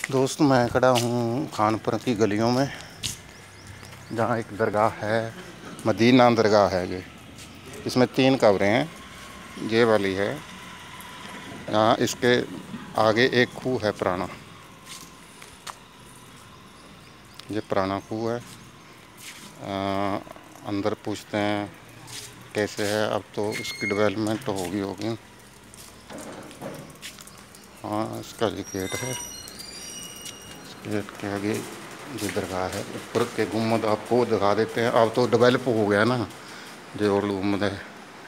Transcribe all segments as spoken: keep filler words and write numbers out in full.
दोस्त मैं खड़ा हूँ खानपुर की गलियों में, जहाँ एक दरगाह है, मदीना दरगाह है। ये इसमें तीन कब्रें हैं। ये वाली है, यहाँ इसके आगे एक खूह है पुराना। ये पुराना खूह है। आ, अंदर पूछते हैं कैसे है। अब तो इसकी डेवलपमेंट तो होगी होगी हाँ, इसका ये गेट है। गेट के आगे ये दरगाह है। ऊपर के गुम्बद आपको दिखा देते हैं। अब तो डेवलप हो गया ना, जो ओल्ड गुम्बद है।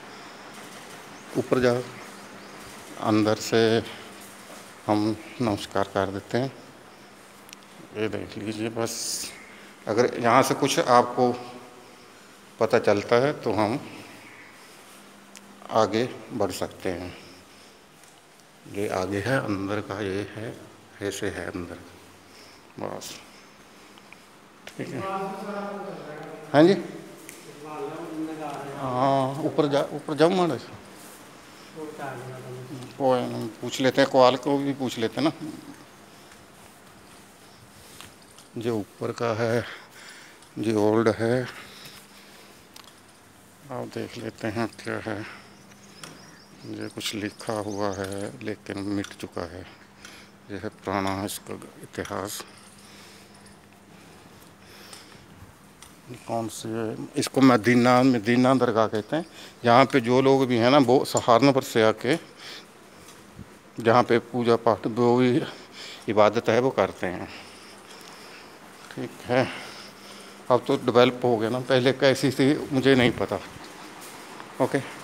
ऊपर जाओ, अंदर से हम नमस्कार कर देते हैं। ये देख लीजिए। बस अगर यहाँ से कुछ आपको पता चलता है तो हम आगे बढ़ सकते हैं। ये आगे है, अंदर का ये है, ऐसे है अंदर। बस ठीक है। हाँ जी, हाँ ऊपर जा, ऊपर जाऊँ माड़ा सा। कोई नहीं, पूछ लेते हैं, कॉल को भी पूछ लेते हैं ना। जो ऊपर का है जो ओल्ड है, आप देख लेते हैं क्या है। ये कुछ लिखा हुआ है लेकिन मिट चुका है। यह है पुराना इसका इतिहास। कौन सी है, इसको मदीना मदीना दरगाह कहते हैं। यहाँ पे जो लोग भी हैं ना, वो सहारनपुर से आके जहाँ पे पूजा पाठ जो भी इबादत है वो करते हैं। ठीक है। अब तो डेवलप हो गया ना, पहले कैसी थी मुझे नहीं पता। ओके।